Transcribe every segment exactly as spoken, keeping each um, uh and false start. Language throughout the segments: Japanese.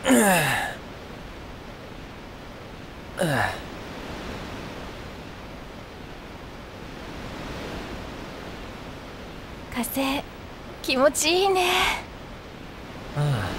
風気持ちいいね。 ああ。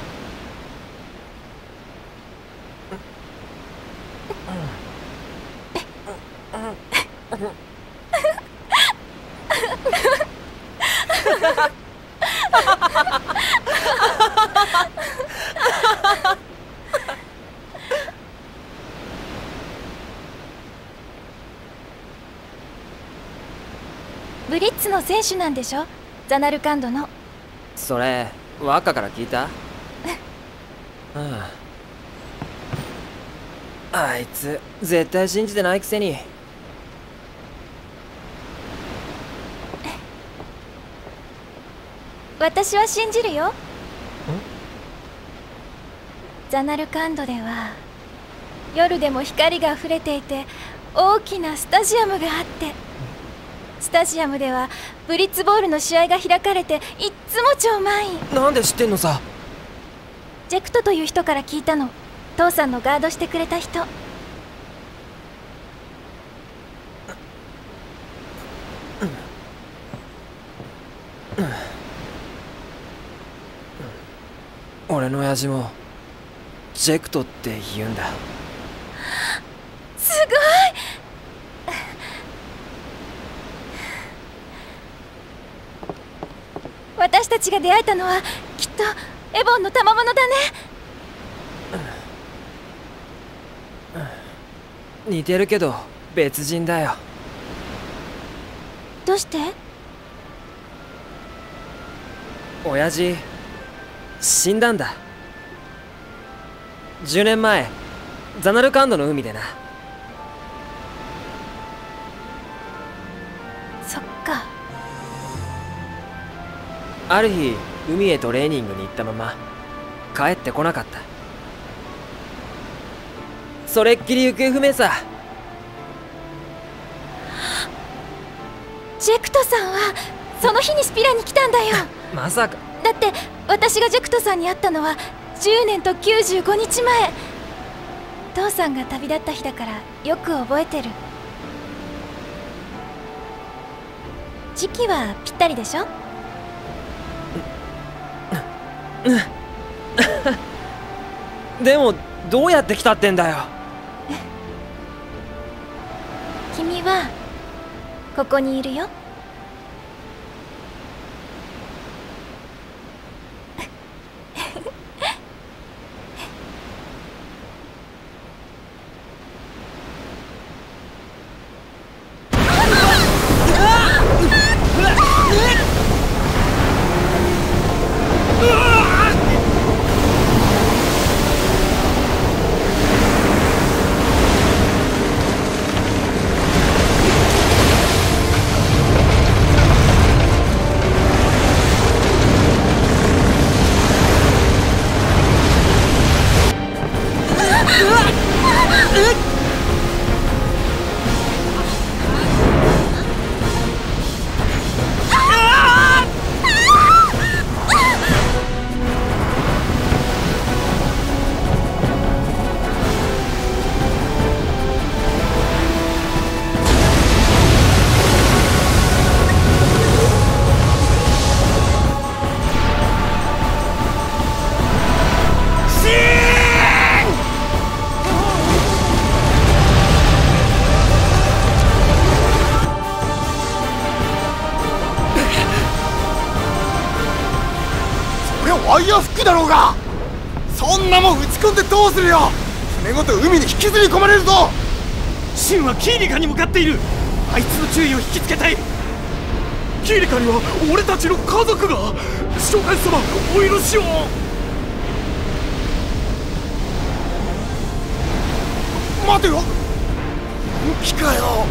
ブリッツの選手なんでしょ、ザナルカンドの。 それ若から聞いた？ああ、あいつ絶対信じてないくせに。 私は信じるよ。ザナルカンドでは夜でも光が溢れていて大きなスタジアムがあって、スタジアムではブリッツボールの試合が開かれていっつも超満員。 なんで知ってんのさ。 ジェクトという人から聞いたの。父さんのガードしてくれた人。 俺の親父もジェクトって言うんだ。 すごい。私たちが出会えたのはきっとエボンの賜物だね。 似てるけど別人だよ。 どうして？ 親父死んだんだ。じゅうねんまえザナルカンドの海でな。 そっか。 ある日海へトレーニングに行ったまま帰ってこなかった。それっきり行方不明さ。 ジェクトさんはその日にスピラに来たんだよ。 まさか。 だって私がジェクトさんに会ったのはじゅうねんときゅうじゅうごにちまえ。父さんが旅立った日だからよく覚えてる。時期はぴったりでしょ。 でもどうやって来たってんだよ。 君はここにいるよ。 ワイヤーフックだろうが。そんなもん打ち込んでどうするよ。船ごと海に引きずり込まれるぞ。 シンはキーリカに向かっている。あいつの注意を引きつけたい。キーリカには俺たちの家族が。召喚様お許しを。 待てよ、本気かよ。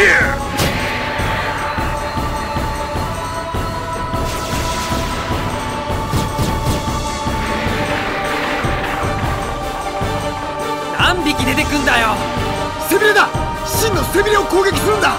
何匹出てくんだよ。 背びれだ。真の背びれを攻撃するんだ。